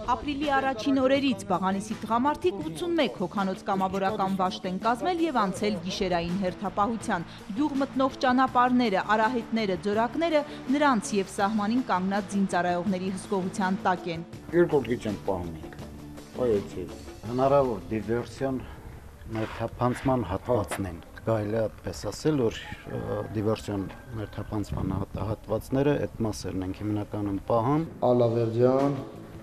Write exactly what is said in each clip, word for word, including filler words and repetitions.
Ապրիլի առաջին օրերից Բաղանիսի տղամարդիկ ութսունմեկ հոգանոց կամավորական վաշտ են կազմել եւ անցել գիշերային հերթապահության։ Գյուղ մտնող ճանապարհները, արահետները, ձորակները նրանց եւ սահմանին կանգնած զինծառայողների հսկողության տակ են։ Երկու գիծ են պահում ենք։ Այդպես հնարավոր դիվերսիոն ներթափանցման հատվածն են։ Կարելի է այդպես ասել, որ դիվերսիոն ներթափանցման հատվածները այդ մասերն են հիմնականում պահում։ Ալավերդյան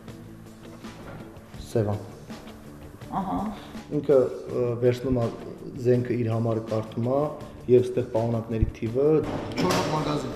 Սևան։ Ահա։ Ինքը վերցնում է զենքը իր համար կարդում է եւ այստեղ պահոնակների թիվը չորս մագազին։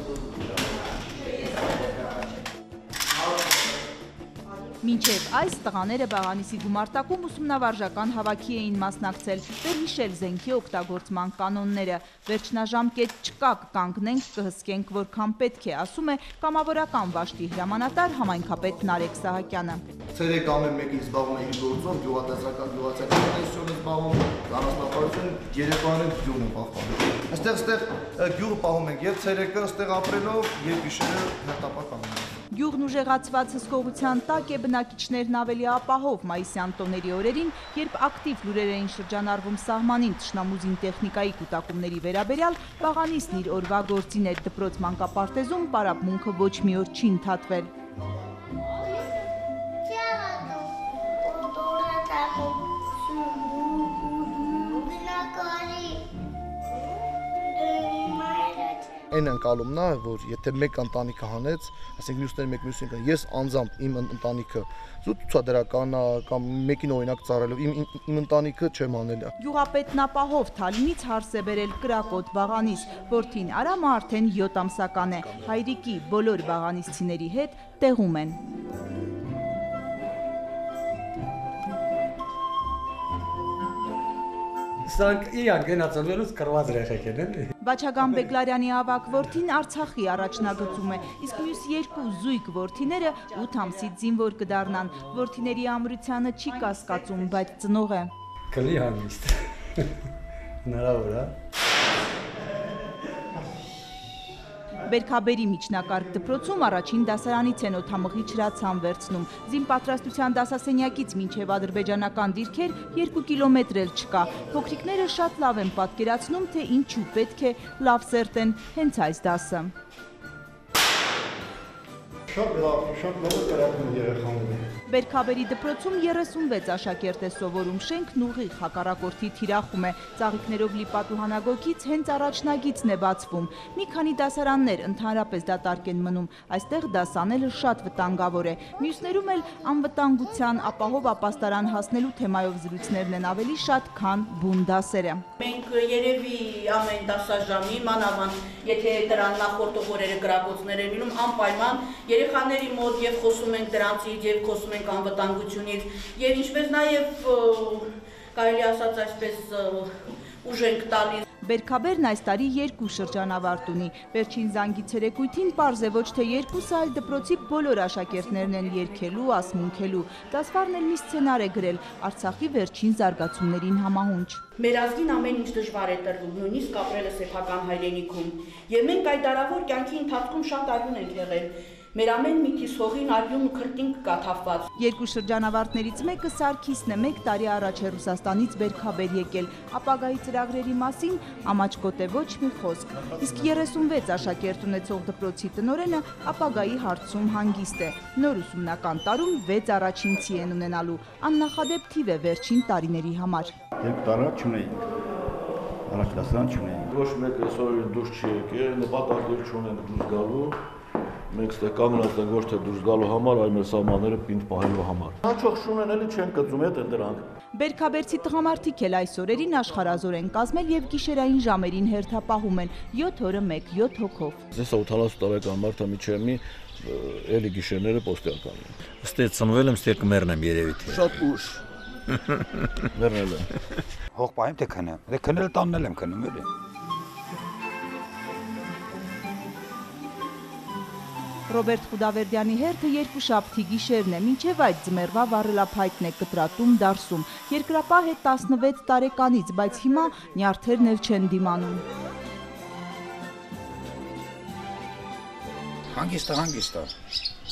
Մինչև այս տղաները Բաղանիսի գումարտակում ուսումնավարժական հավաքի էին մասնակցել, վերհիշել զենքի օգտագործման կանոնները։ Վերջնաժամկետ չկա, կկանգնենք, կհսկենք որքան պետք է, ասում է կամավորական վաշտի հրամանատար համայնքապետ Նարեկ Սահակյանը։ Ցերեկ ամեն մեկին զբաղվում է իր գործով, գյուղատնտեսական գյուղացիական տնտեսություն զբաղվում, անասնապահություն, երեկոները գյուղն են պահպանում։ Այստեղ այստեղ գյուղը պահում ենք եւ ցերեկը այստեղ ապրելով եւ գիշերը հերթապահ ենք։ Գյուղն ուժեղացված հսկողության տակ է, բնակիչներն ավելի ապահով մայիսյան տոների օրերին, երբ ակտիվ լուրեր էին շրջանառվում սահմանին թշնամուզին տեխնիկայի կուտակումների վերաբերյալ, Բաղանիսն իր օրվա գործին էր դպրոց մանկապարտեզում պարապմունքը ոչ մի օր չի ընդհատվել։ Այն ընկալումն է, որ եթե մեկ ընտանիքը հանեց, ասենք մյուսները մեկ մյուսին կան, ես անձամբ իմ ընտանիքը զուտ ցուցադրական կամ մեկին օրինակ ծառայելով իմ իմ ընտանիքը չեմ անել։ Գյուղապետն ապահով Թալինից հարս է բերել կրակոտ Բաղանիս, որդին Արամը արդեն յոթ ամսական է, հայրիկի բոլոր բաղանիսցիների հետ տեղում են։ Սրանք իրան գնացելուց կրված երեխեք են, էլի։ Բաչագան Բեգլարյանի ավագ որդին Արցախի առաջնագծում է, իսկ մյուս երկու զույգ որդիները ութ ամսից զինվոր կդառնան։ Որդիների ամրությանը չի կասկածում, բայց ծնող է։ Կլի հանգիստ։ Հնարավոր է։ Բերքաբերի միջնակարգ դպրոցում առաջին դասարանից են օդամղի հրացան վերցնում։ Զին պատրաստության դասասենյակից մինչև ադրբեջանական դիրքեր երկու կիլոմետր էլ չկա։ Փոքրիկները շատ լավ են պատկերացնում, թե ինչու պետք է լավ սերտեն հենց այս դասը։ Շատ լավ, շատ լավ կարողանում երեխաները։ Բերքաբերի դպրոցում երեսունվեց աշակերտ է սովորում, շենքն ուղիղ հակառակորդի թիրախում է, ծաղիկներով լի պատուհանագոգից հենց առաջնագիծն է բացվում։ Մի քանի դասարաններ ընդհանրապես դատարկ են մնում, այստեղ դասանելը շատ վտանգավոր է։ Մյուսներում էլ անվտանգության ապահով ապաստարան հասնելու թեմայով զրույցներն են ավելի շատ, քան բուն դասերը։ Մենք երևի ամեն դասաժամի, մանավանդ եթե դրան նախորդող օրերը կրակոցներ են լինում, անպայման երեխաների մոտ եւ խոսում ենք դրանցից եւ խոսում ենք անվտանգությունից եւ ինչպես նաեւ կարելի ասած այսպես ուժ ենք տալիս։ Բերքաբերն այս տարի երկու շրջանավարտ ունի։ Վերջին զանգի ցերեկույթին պարզ է ոչ թե երկուսը, այլ դպրոցի բոլոր աշակերտներն են երգելու, ասմունքելու։ Դասվարն էլ մի սցենար է գրել Արցախի վերջին զարգացումներին համահունչ։ Մեր ազգին ամեն ինչ դժվար է տրվում, նույնիսկ ապրելը սեփական հայրենիքում։ Եվ մենք այդ դարավոր կյանքի ընթացքում շատ արյուն ենք եղել։ Մեր ամեն միտիս հողին արյուն ու քրտինք կա թափված։ Երկու շրջանավարտներից մեկը Սարգիսն է, մեկ տարի առաջ է Ռուսաստանից Բերքաբեր եկել։ Ապագայի ծրագրերի մասին ամաչկոտ է ոչ մի խոսք։ Իսկ երեսունվեց աշակերտ ունեցող դպրոցի տնօրենը ապագայի հարցում հանգիստ է։ Նոր ուսումնական տարում վեց առաջինցի են ունենալու։ Աննախադեպ թիվ է վերջին տարիների համար։ Երկու տարի չունեինք։ Առաջ դասարան չունեինք։ Ոչ մեկը այսօր դուրս չի եկել, նպատակ չունեն դուրս գալու։ Մենք ստեղ կանգնած ենք ոչ թե դուրս գալու համար, այլ մեր սահմանները պինդ պահելու համար։ Հաջող շունեն էլի չեն կծում հետ դրանք։ Բերքաբերցի տղամարդիկ էլ այս օրերին աշխարհազոր են կազմել եւ գիշերային ժամերին հերթապահում են յոթ օրը մեկ, յոթ հոգով։ Ես ութանասուն տարեկան մարդը միջև մի էլի գիշերները պոստել կանում։ Ստե ծնվել եմ, ստե կմեռնեմ երևի թե։ Շատ ուշ։ Մեռնել եմ։ Հող պահեմ թե քնեմ։ Դե քնել տաննել եմ քնում էլի։ Ռոբերտ Խուդավերդյանի հերթը երկուշաբթի գիշերն է, մինչև այդ ձմեռվա վառելափայտն է կտրատում դարսում։ Երկրապահ է տասնվեց տարեկանից, բայց հիմա նյարդերն էլ չեն դիմանում։ Հանգիստ է, հանգիստ է։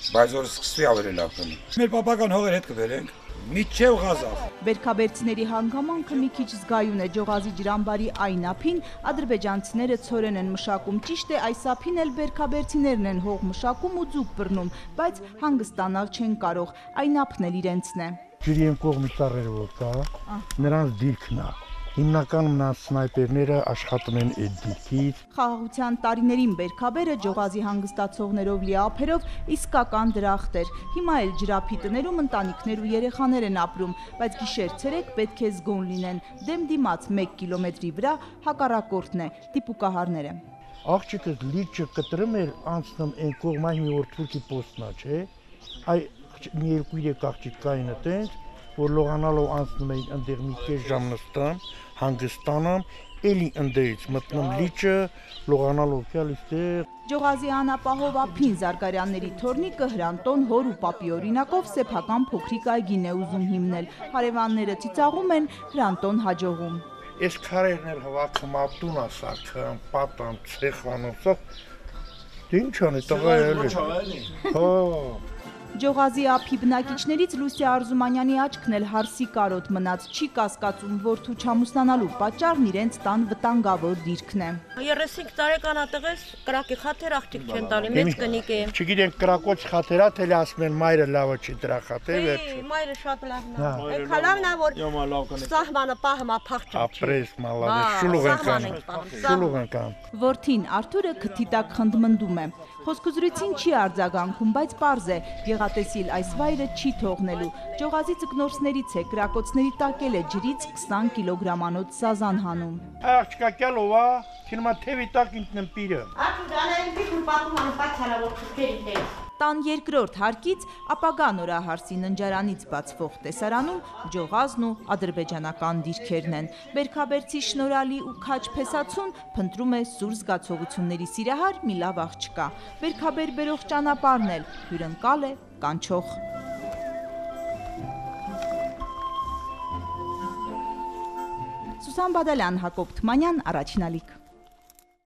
Բայց որ սկսվի ավելի լավ կլինի։ Մեր պապական հողեր հետ կբերենք։ Միջև Ղազախ։ Բերքաբերցիների հանգամանքը մի քիչ զգայուն է Ջողազի ջրամբարի այն ափին, ադրբեջանցիները ցորեն են մշակում, ճիշտ է այս ափին էլ բերքաբերցիներն են հող մշակում ու ձուկ բռնում, բայց հանգստանալ չեն կարող, այն ափն էլ իրենցն է։ Ջրի են կողմի ծառերը որ կա, նրանց դիրքն է։ Հիմնականում նրանց սնայպերները աշխատում են այդ դիրքից։ Խաղաղության տարիներին Բերքաբերը Ջողազի հանգստացողներով լի ափերով իսկական դրախտ էր։ Հիմա էլ ջրափի տներում ընտանիքներ ու երեխաներ են ապրում, բայց գիշեր-ցերեկ պետք է զգոն լինեն։ Դեմ դիմաց մեկ կիլոմետրի վրա հակառակորդն է, դիպուկահարները։ Աղջիկս լիճը կտրում էր անցնում այն կողմը մի օր թուրքի պոստնա, չէ։ Այ մի երկու երեք աղջիկ կային այդտեղ, որ լողանալով անցնում էին ընդեղ մի կես ժամ նստան, հանգստանամ, էլի ընդերից մտնում լիճը, լողանալով գալիս տեղ։ Ջողազի անապահով ափին Զարգարյանների թորնիկը Հրանտոն հոր ու պապի օրինակով սեփական փոքրիկ այգին է ուզում հիմնել։ Հարևանները ծիծաղում են, Հրանտոն հաջողում։ Այս քարերն էլ հավաքում ատուն ասարքան, պատան, ցեխանոցը։ Դե ինչ անի տղա էլի։ Հա։ Ջողազի ափի բնակիչներից Լուսիա Արզումանյանի աչքն էլ հարսի կարոտ մնաց, չի կասկածում որդու չամուսնանալու պատճառն իրենց տան վտանգավոր դիրքն է։ երեսունհինգ տարեկան ատեղես կրակի խաթեր աղջիկ չեն տալի, մեծ կնիկ է։ Չգիտեն կրակոց խաթերա, թե ասում են մայրը լավը չի դրա խաթեր վերջ։ Մայրը շատ լավն է։ Այնքան լավն է, որ սահմանը պահմա փախչում։ Ապրես մալավի շուլուղ են շուլուղ են կան։ Որդին Արթուրը քթի տակ խնդմնդում է։ Խոսքուզրույցին չի արձագանքում, բայց պարզ է, Գեղատեսիլ այս վայրը չի թողնելու։ Ջողազի ձկնորսներից է, կրակոցների տակել է ջրից քսան կիլոգրամանոց սազան հանում։ Աղջկա կյալով է, քինմա թևի տակ ինքն պիրը։ Տան երկրորդ հարկից ապագա Նորահարսի ննջարանից բացվող տեսարանում Ջողազն ու ադրբեջանական դիրքերն են։ Բերքաբերցի շնորհալի ու քաչ փեսացուն փնտրում է սուր զգացողությունների սիրահար մի լավ աղջկա։ Բերքաբեր բերող ճանապարհն էլ հյուրընկալ է, կանչող։ Սուսան Բադալյան, Հակոբ Թումանյան, Առաջին ալիք։